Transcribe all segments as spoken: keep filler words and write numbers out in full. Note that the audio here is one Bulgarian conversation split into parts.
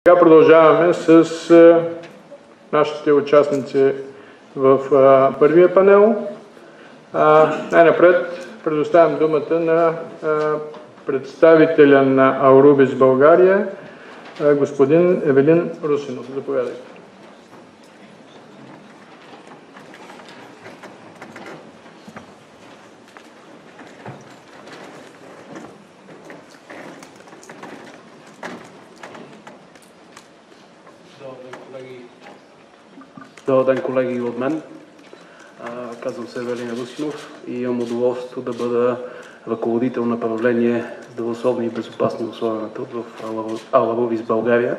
Сега продължаваме с нашите участници в а, първия панел. Най-напред предоставям думата на а, представителя на Аурубис България, а, господин Евелин Русинов. Заповядайте. Добър ден, колеги, от мен. А, казвам се Евелин Русинов и имам удоволствието да бъда ръководител на направление здравословни и безопасни условия на труд в Аурубис България.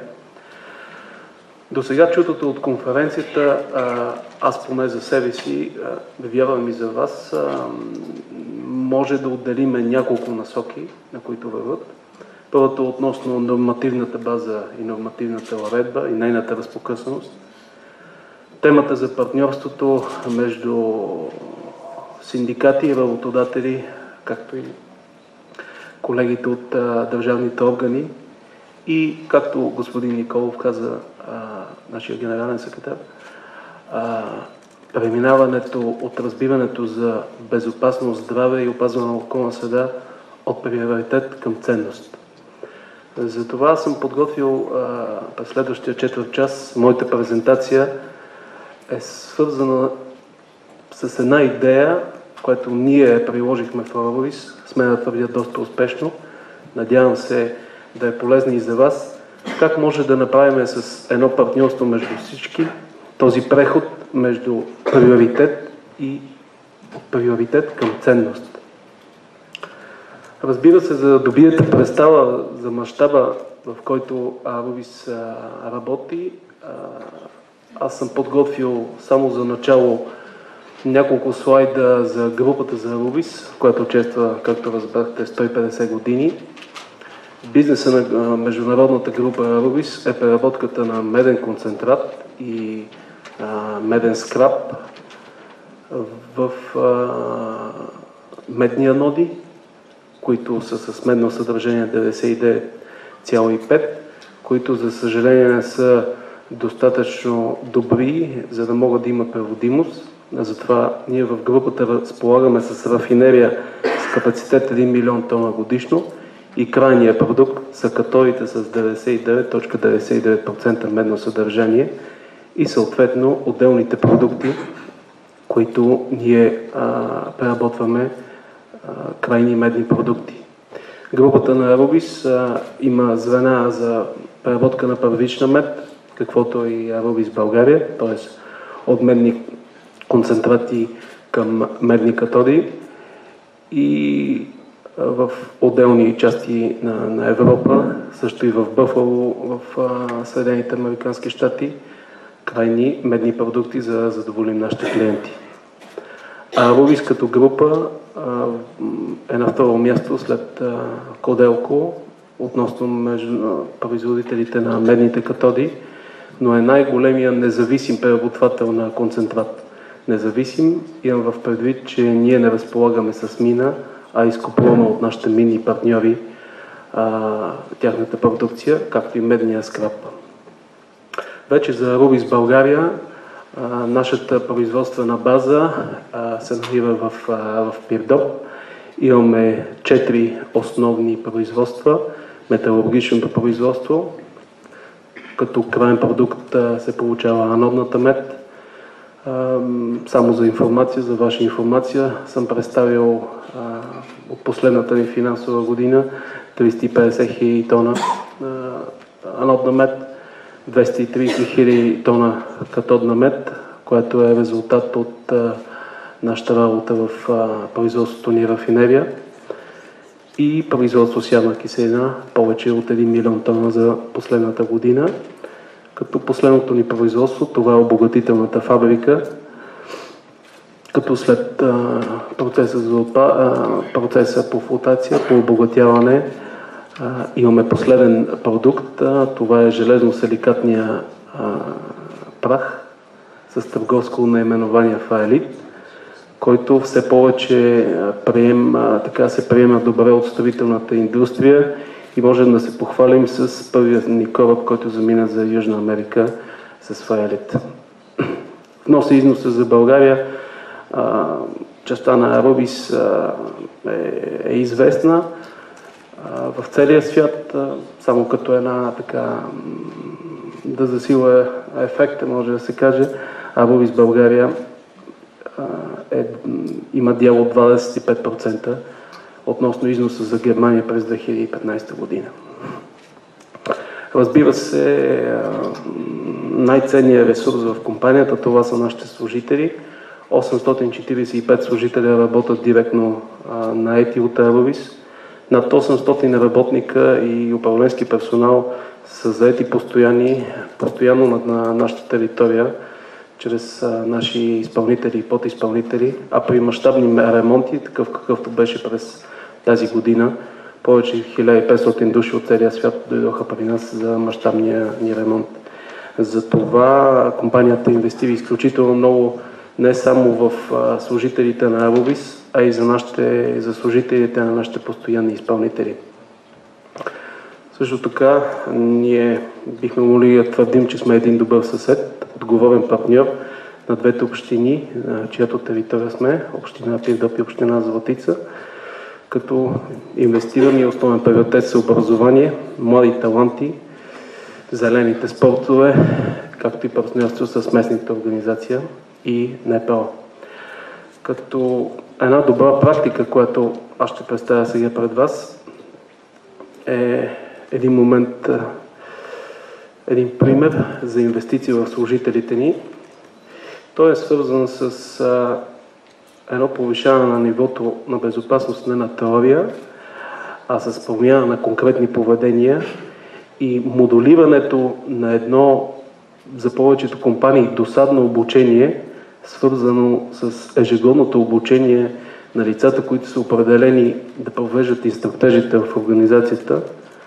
До сега чутото от конференцията, а, аз поне за себе си, а, вярвам и за вас, а, може да отделиме няколко насоки, на които върват. Първото относно нормативната база и нормативната уредба и нейната разпокъсаност. Темата за партньорството между синдикати и работодатели, както и колегите от а, държавните органи и, както господин Николов каза, а, нашия генерален секретар, а, преминаването от разбирането за безопасност, здраве и опазване на околна среда от приоритет към ценност. Затова съм подготвил а, през следващия четвърт час моята презентация е свързана с една идея, която ние приложихме в Аурубис, сме да твърдя доста успешно. Надявам се да е полезна и за вас. Как може да направим с едно партньорство между всички този преход между приоритет и приоритет към ценност. Разбира се, за да добиете представа за мащаба, в който Аурубис работи, аз съм подготвил само за начало няколко слайда за групата за Аурубис, която чества, както разбрахте, сто и петдесет години. Бизнеса на международната група Аурубис е преработката на меден концентрат и а, меден скрап в а, медни аноди, които са с медно съдържание деветдесет и девет цяло и пет, които за съжаление не са достатъчно добри, за да могат да има преводимост. Затова ние в групата разполагаме с рафинерия с капацитет един милион тона годишно и крайният продукт са катодите с деветдесет и девет цяло деветдесет и девет процента медно съдържание и съответно отделните продукти, които ние а, преработваме а, крайни медни продукти. Групата на Аурубис а, има звена за преработка на първична мед, каквото е и Аурубис България, т.е. от медни концентрати към медни катоди и в отделни части на, на Европа, също и в Бъфало, в а, Съединените американски щати, крайни медни продукти за да задоволим нашите клиенти. Аурубис като група а, е на второ място след а, Коделко относно между производителите на медните катоди, но е най-големия независим преработвател на концентрат. Независим, имам в предвид, че ние не разполагаме с мина, а изкупуваме от нашите минни партньори а, тяхната продукция, както и медния скрап. Вече за Аурубис България а, нашата производствена база а, се намира в, а, в Пирдоп. Имаме четири основни производства. Металургичното производство, като крайен продукт се получава анодната мед. Само за информация, за ваша информация, съм представил от последната ни финансова година триста и петдесет хиляди тона анодна мед, двеста и тридесет хиляди тона катодна мед, което е резултат от нашата работа в производството ни рафинерия и производство с ядна киселина, повече от един милион тона за последната година. Като последното ни производство, това е обогатителната фабрика, като след а, процеса, за отпа, а, процеса по флотация, по обогатяване, а, имаме последен продукт, а, това е железно-силикатния прах с търговско наименование Фаелит, който все повече прием, така се приема добре от строителната индустрия и можем да се похвалим с първият ни кораб, който замина за Южна Америка с Фаялит. Вноса и износа за България, частта на Арубис е, е известна в целия свят, само като една така да засила ефекта, може да се каже. Арубис България е, има дял от двадесет и пет процента относно износа за Германия през две хиляди и петнадесета година. Разбира се, най-ценният ресурс в компанията, това са нашите служители. осемстотин четиридесет и пет служителя работят директно наети от Арубис. Над осемстотин работника и управленски персонал са заети постоянни, постоянно на, на нашата територия, чрез а, наши изпълнители и подизпълнители, а при мащабни ремонти, такъв какъвто беше през тази година, повече хиляда и петстотин души от целия свят дойдоха при нас за мащабния ни ремонт. Затова компанията инвестира изключително много не само в а, служителите на Арубис, а и за, нашите, за служителите на нашите постоянни изпълнители. Също така, ние бихме могли да твърдим, че сме един добър съсед, отговорен партньор на двете общини, на чиято територия сме, община Пирдоп и община Златица, като инвестираме и основен приоритет са образование, млади таланти, зелените спортове, както и партньорство с местните организации и Н П О. Като една добра практика, която аз ще представя сега пред вас, е един момент, един пример за инвестиции в служителите ни. Той е свързан с а, едно повишаване на нивото на безопасност не на теория, а с промяна на конкретни поведения и модулирането на едно за повечето компании досадно обучение, свързано с ежегодното обучение на лицата, които са определени да провеждат инструктажите в организацията,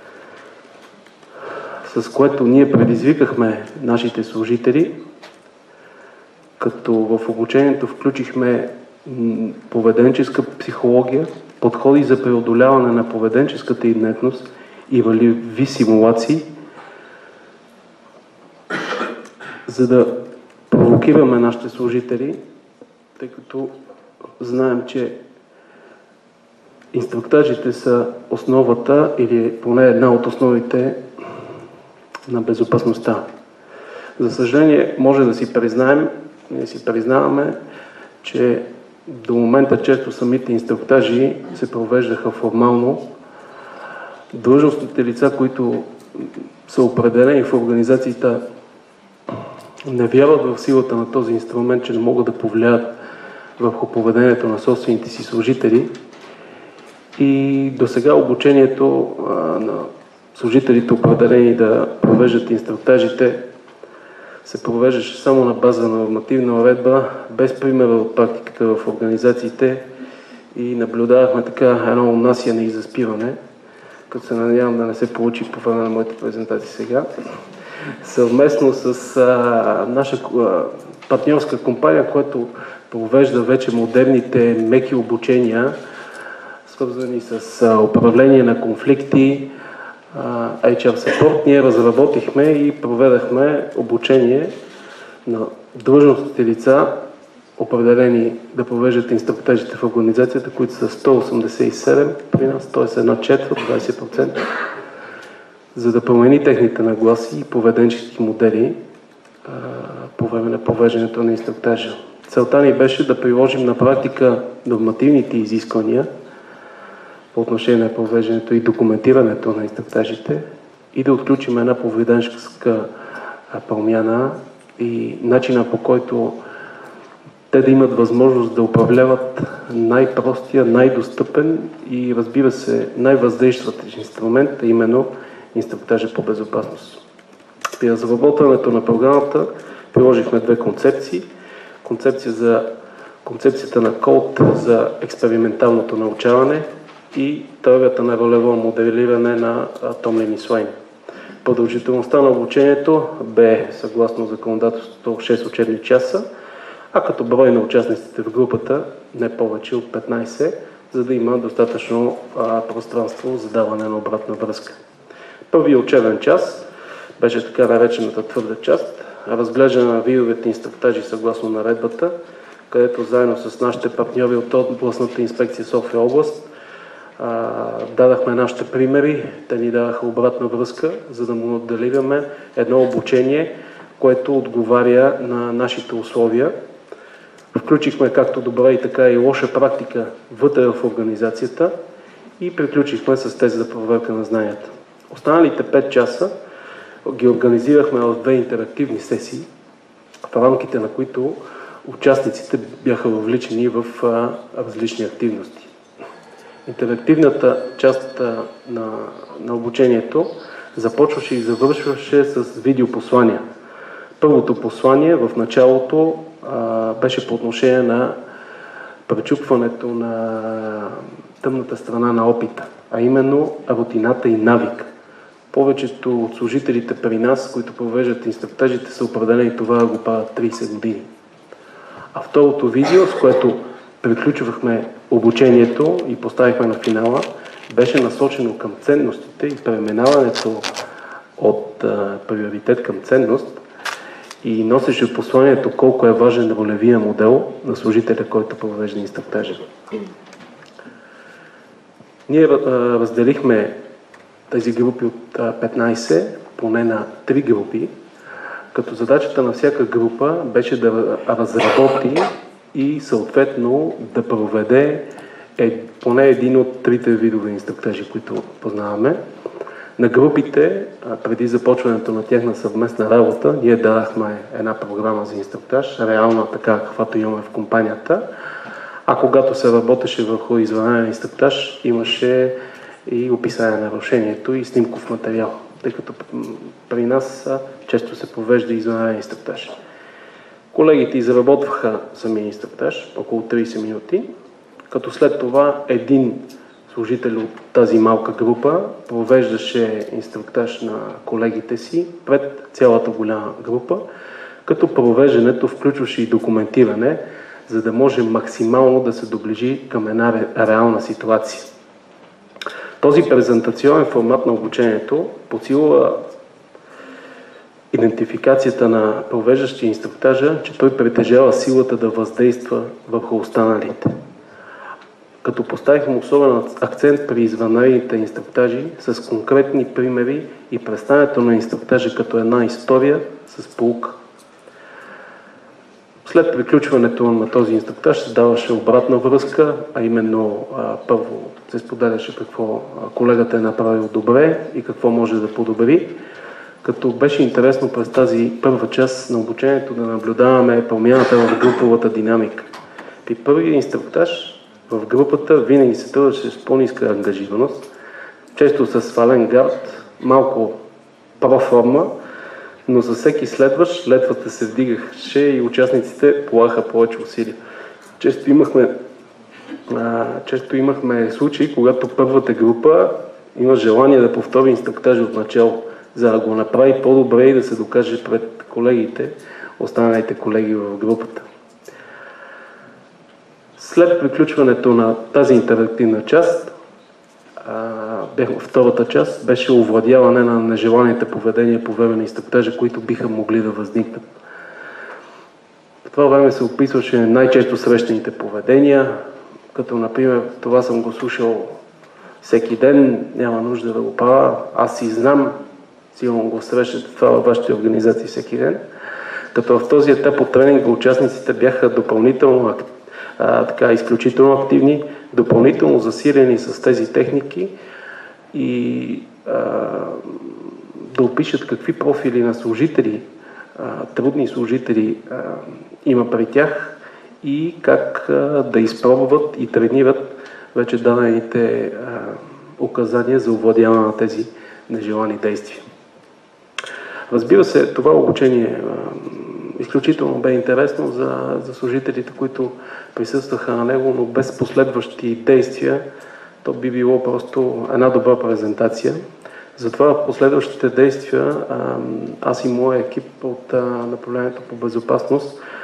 с което ние предизвикахме нашите служители, като в обучението включихме поведенческа психология, подходи за преодоляване на поведенческата инертност и валиви симулации, за да провокираме нашите служители, тъй като знаем, че инструктажите са основата или поне една от основите на безопасността. За съжаление, може да си признаем, ние си признаваме, че до момента често самите инструктажи се провеждаха формално. Длъжностните лица, които са определени в организацията, не вярват в силата на този инструмент, че не могат да повлияят върху поведението на собствените си служители. И до сега обучението а, на служителите, определени да провеждат инструктажите, се провеждаше само на база на нормативна уредба, без примера от практиката в организациите и наблюдавахме така едно унасяне и заспиване, като се надявам да не се получи по време на моите презентации сега. Съвместно с а, наша а, партньорска компания, която провежда вече модерните меки обучения, свързани с а, управление на конфликти, а, Ейч Ар Support, ние разработихме и проведахме обучение на длъжностните лица, определени да провеждат инструктажите в организацията, които са сто осемдесет и седем при нас, т.е. една четвърт, двадесет процента, за да промени техните нагласи и поведенчески модели а, по време на провеждането на инструктажа. Целта ни беше да приложим на практика нормативните изисквания по отношение на провеждането и документирането на инструктажите и да отключим една поведенческа промяна и начина, по който те да имат възможност да управляват най-простия, най-достъпен и, разбира се, най-въздействащ инструмент, а именно инструктажа по безопасност. При разработването на програмата приложихме две концепции. Концепция за, концепцията на код за експерименталното научаване и теорията на ролево моделиране на Томлин и Слайн. Продължителността на обучението бе, съгласно законодателството, шест учебни часа, а като брой на участниците в групата не повече от петнадесет, за да има достатъчно а, пространство за даване на обратна връзка. Първият учебен час беше така наречената твърда част, разглеждане на видовете инструктажи съгласно наредбата, където заедно с нашите партньори от областната инспекция София област а, дадахме нашите примери, те ни даваха обратна връзка, за да му моделираме едно обучение, което отговаря на нашите условия. Включихме както добра и така и лоша практика вътре в организацията и приключихме с тези за проверка на знанията. Останалите пет часа ги организирахме в две интерактивни сесии, в рамките на които участниците бяха въвличани в а, различни активности. Интерактивната част а, на, на обучението започваше и завършваше с видеопослания. Първото послание в началото а, беше по отношение на пречупването на тъмната страна на опита, а именно рутината и навик. Повечето от служителите при нас, които провеждат инструктажите, са определени това да го правят трийсет години. А второто видео, с което приключвахме обучението и поставихме на финала, беше насочено към ценностите и преминаването от а, приоритет към ценност и носеше посланието колко е важен ролевия модел на служителя, който провежда инструктажа. Ние а, разделихме тези групи от петнайсет, поне на три групи, като задачата на всяка група беше да разработи и съответно да проведе е, поне един от трите видове инструктажи, които познаваме. На групите, преди започването на тяхна съвместна работа, ние дадахме една програма за инструктаж, реална така, каквато имаме в компанията, а когато се работеше върху извънреден инструктаж, имаше и описание на нарушението и снимков материал, тъй като при нас често се провежда извънреден инструктаж. Колегите изработваха самия инструктаж, около трийсет минути, като след това един служител от тази малка група провеждаше инструктаж на колегите си пред цялата голяма група, като провеждането включваше и документиране, за да може максимално да се доближи към една реална ситуация. Този презентационен формат на обучението подсилва идентификацията на провеждащия инструктажа, че той притежава силата да въздейства върху останалите. Като поставихме особен акцент при извънредните инструктажи с конкретни примери и представянето на инструктажа като една история с поука. След приключването на този инструктаж се даваше обратна връзка, а именно а, първо се споделяше какво колегата е направил добре и какво може да подобри. Като беше интересно през тази първа част на обучението да наблюдаваме промяната в груповата динамика. При първия инструктаж в групата винаги се тръгваше с по-ниска ангажираност, често с свален гард, малко проформа, но за всеки следващ летвата се вдигаше и участниците полагаха повече усилия. Често имахме, а, често имахме случаи, когато първата група има желание да повтори инструктажа от начало, за да го направи по-добре и да се докаже пред колегите, останалите колеги в групата. След приключването на тази интерактивна част, втората част беше овладяване на нежеланите поведения по време на инструктажа, които биха могли да възникнат. В това време се описваше най-често срещаните поведения, като например това съм го слушал всеки ден, няма нужда да го правя, аз си знам, сигурно го срещате това във вашите организации всеки ден. Като в този етап от тренинга участниците бяха допълнително а, така, изключително активни, допълнително засилени с тези техники и а, да опишат какви профили на служители, а, трудни служители а, има при тях и как а, да изпробват и тренират вече дадените а, указания за овладяване на тези нежелани действия. Разбира се, това обучение а, изключително бе интересно за, за служителите, които присъстваха на него, но без последващи действия, то би било просто една добра презентация. Затова в последващите действия аз и моя екип от направлението по безопасност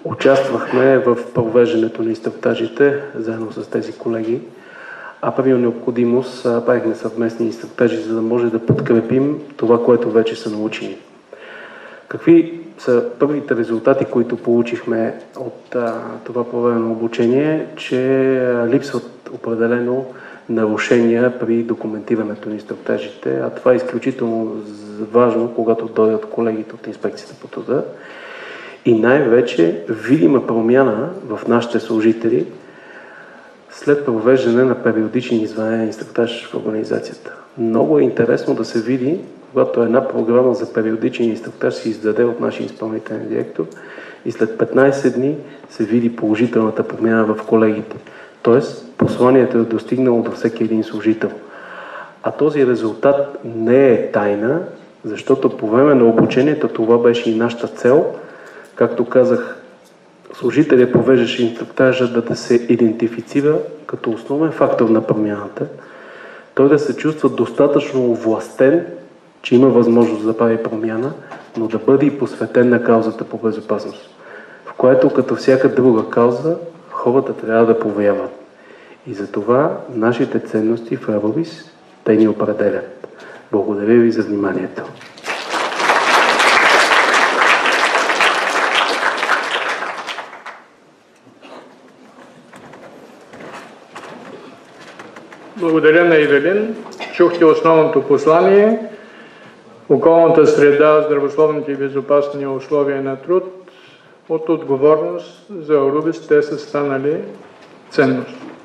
участвахме в провеждането на инструктажите заедно с тези колеги, а при необходимост правихме съвместни инструктажи, за да може да подкрепим това, което вече са научили. Какви са първите резултати, които получихме от а, това проведено обучение, че липсват определено нарушения при документирането на инструктажите, а това е изключително важно, когато дойдат колегите от инспекцията по труда. И най-вече видима промяна в нашите служители след провеждане на периодичен извънреден инструктаж в организацията. Много е интересно да се види, когато една програма за периодичен инструктаж се издаде от нашия изпълнителен директор и след петнайсет дни се види положителната промяна в колегите. Тоест, посланието е достигнало до всеки един служител. А този резултат не е тайна, защото по време на обучението това беше и нашата цел. Както казах, служителят провеждаше инструктажа да, да се идентифицира като основен фактор на промяната, той да се чувства достатъчно овластен, че има възможност да прави промяна, но да бъде и посветен на каузата по безопасност, в което като всяка друга кауза хората трябва да повярват. И затова нашите ценности в Aerobis, те ни определят. Благодаря ви за вниманието. Благодаря на Ивелин. Чухте основното послание. Околната среда, здравословните и безопасни условия на труд, от отговорност за Aerobis те са станали ценност.